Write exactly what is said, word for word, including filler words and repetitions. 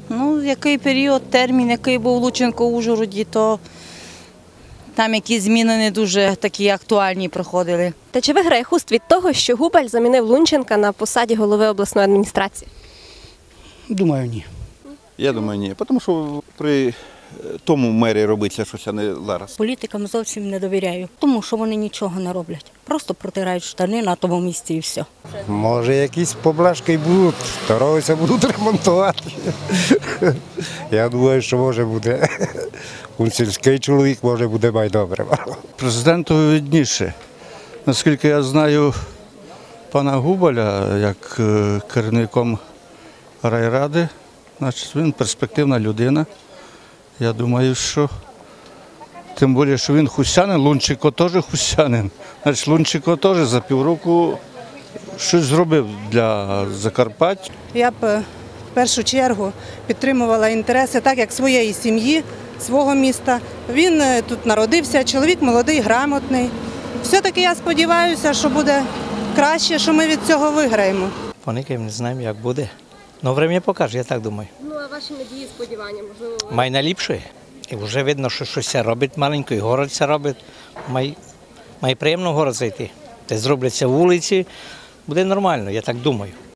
Ну, який період, термін, який був Лученко в Ужгороді, то там якісь зміни не дуже такі актуальні проходили. Та чи виграє Хуст від того, що Губаль замінив Лунченка на посаді голови обласної адміністрації? Думаю, ні. Я думаю, ні. Тому що при тому мері робиться щось, а не зараз. Політикам зовсім не довіряю, тому що вони нічого не роблять. Просто протирають штани на тому місці і все. Може, якісь поблажки будуть, дороги будуть ремонтувати. Я думаю, що може буде. Він сільський чоловік, може буде майдобре. Президентові видніше. Наскільки я знаю пана Губаля, як е, керівником райради, значить він перспективна людина. Я думаю, що тим більше, що він хустянин, Лунченко теж хустянин. Значить, Лунченко теж за півроку щось зробив для Закарпаття. Я б в першу чергу підтримувала інтереси так, як своєї сім'ї, свого міста. Він тут народився, чоловік молодий, грамотний. Все-таки я сподіваюся, що буде краще, що ми від цього виграємо. По никим не знаємо, як буде. Ну, время покаже, я так думаю. Ну, а ваші надії, сподівання, можливо? Май найліпше. І вже видно, що щось робить маленько, і город це робить. Май, май приємно в город зайти. Те зробляться вулиці, буде нормально, я так думаю.